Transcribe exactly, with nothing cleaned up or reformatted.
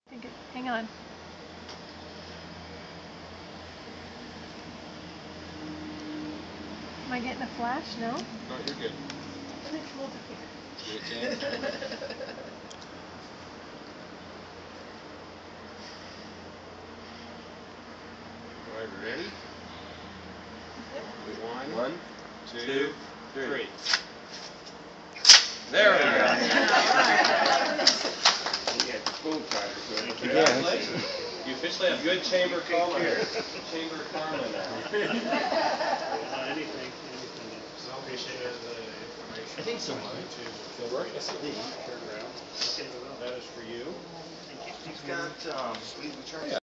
Hang on. Am I getting a flash? No? No, you're good. Let me come over here. Get it, Sam? Alright, ready? Yep. One, One, two, two, three. three. There we go. You got full card, so Congratulations. you officially have good chamber karma here. Chamber karma now. Uh, anything, anything. I'll be sharing the information. I think so. on YouTube. It'll work? Turn around. Okay, well, that is for you. He's got, um, we, we tried.